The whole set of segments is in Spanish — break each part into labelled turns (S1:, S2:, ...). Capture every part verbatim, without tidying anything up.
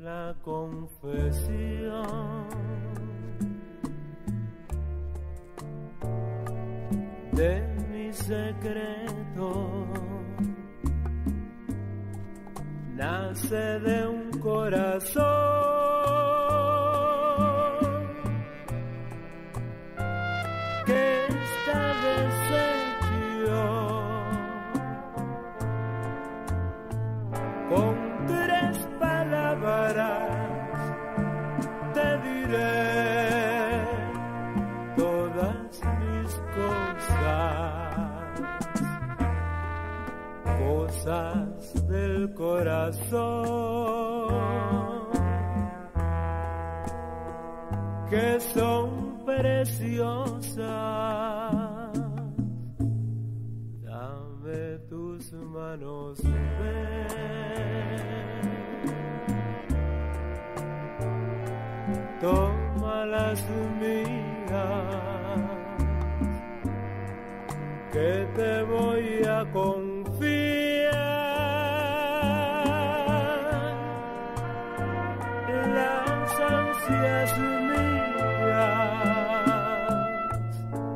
S1: la confesión de mi secreto nace de un corazón que está deshecho. Con tres palabras te diré todas mis cosas, cosas del corazón que son preciosas. Dame tus manos, ven, toma las mías, que te voy a confiar las ansias mías.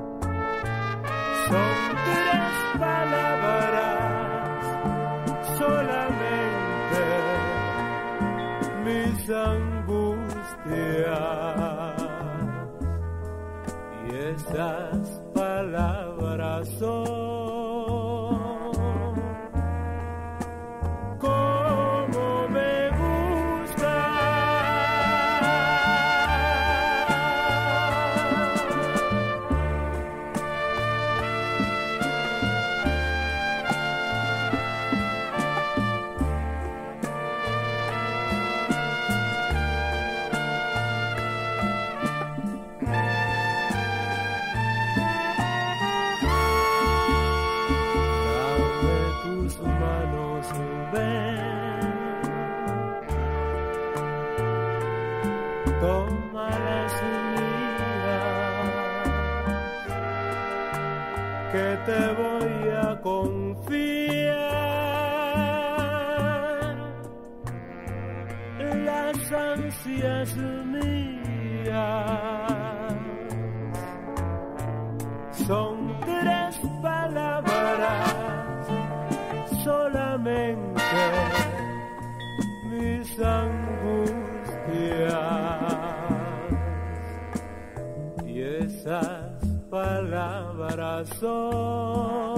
S1: Son tres palabras solamente, mis angustias, y esas palabras son como me gusta. Toma las mías, que te voy a confiar las ansias mías. Son tres palabras solamente, mis angustias, y esas palabras son